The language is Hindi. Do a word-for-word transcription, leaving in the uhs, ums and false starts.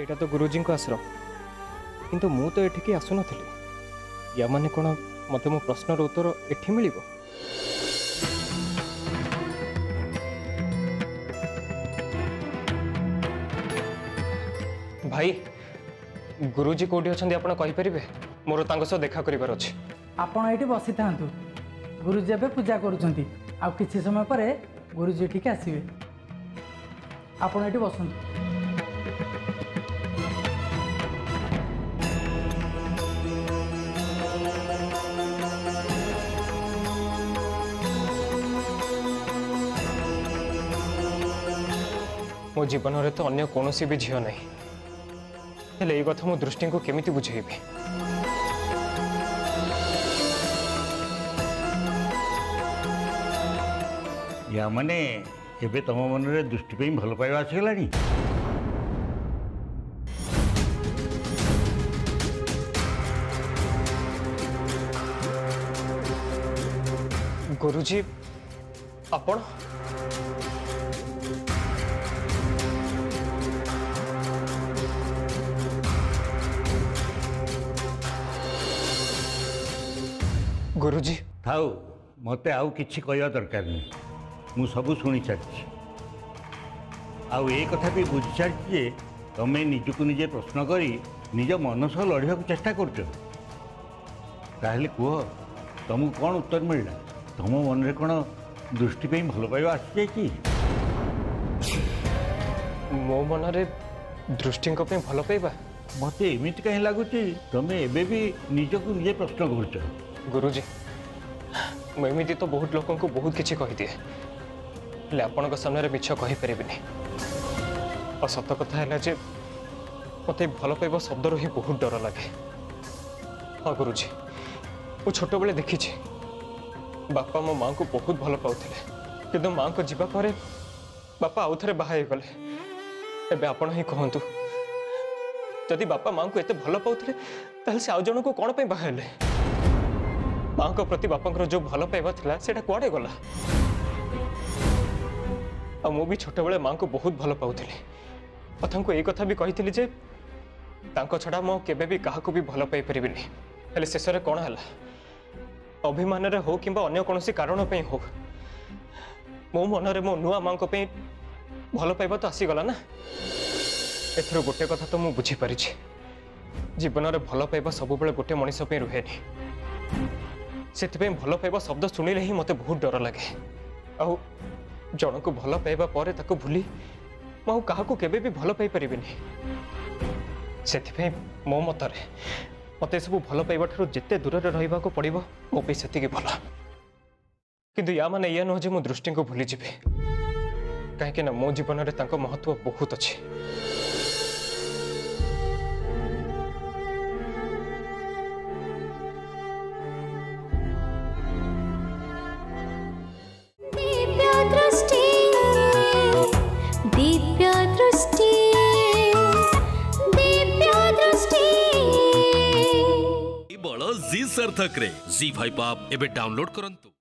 एटा तो गुरुजी को आश्रम किंतु मु तो एठिकी आसु नथिली या माने कोन मते मो प्रश्नर उत्तर एठी मिलिबो। भाई गुरुजी कोठी अछंदी आपण कहि परिबे मोर तांग सह देखा करिवार अछि। आपण एठी बसी थांतु गुरुजी एबे पूजा करूछंती आ किछि समय परे गुरुजी ठीक आसीबे आपण एठी बसंतु। मो जीवन में तो अन्य कौन भी झील ना हेले ये कथा मो दृष्टि को केमिति बुझेबी। या माने एबे तम मन रे दृष्टि पे भल पाइबा आसीगलानी। गुरुजी आपण गुरुजी थाउ मते आउ किछि कहवा दरकार नहीं मु सबू शुणी सारी आउ ए कथा भी बुझी सारी जे तमें निजको निजे प्रश्न करी निज मन सह लड़िया चेष्टा कर कह तुमको कौन उत्तर मिलला तुम मन रे कौन दृष्टि पे भल पाइबा आसी जाइए मो मन रे दृष्टि को भल पाइबा मत एमती कहीं लगुच तुम एबे भी निजको निजे प्रश्न कर। गुरुजी मुझे तो बहुत लोगों को बहुत किसी कही दिए आपण सामने मिछ कही पारि और सत कथा है जे मत भल पाइबा शब्द ही बहुत डर लगे। हाँ गुरुजी वो छोट बेले देखी बापा मो माँ को बहुत भल पाते कि माँ को जीवा पर बापा आउ थे बाहा गले एबे आपण ही कहतु जदि बापा माँ को एत भल पाते ताल से आउ जन को कौन पे बाहा माँ को प्रति बापा जो भल पाइबा थिला सेटा कुआडे गला आ मु भी छोट बेले माँ को बहुत भल पाउथिली और ये कथा भी कही जे तांको छड़ा मो केबे भी काहाको भी भल पाई परिबिनी हेले शेष रे कोन हला अभिमान रे हो किंबा अन्य कोनोसी कारण पे हो मो मन रे मो नुआ माँ को पे भल पाइबा तो आसी गला ना। एथरो गोटे कथा तो मु बुझी पारि जीवन रे भल पाइबा सब बेले गोटे मनीष पे रुहेनी से भल पाइबा शब्द शुणिले ही मत बहुत डर लगे आउ जन को भल पाइबा पर ताको भूली मु क्या केबे भी भल पाई परिबिनी से मो मतरे मत सब भल पाइबा ठारू जिते दूर रहा पड़ो मो पे से भल किंतु या माने या नुह जे मो दृष्टि को भूली जीवे कहीं मो जीवन में तांको महत्व बहुत अच्छी। जी सार्थक रे जी फाइव आप एबे डाउनलोड करंतु।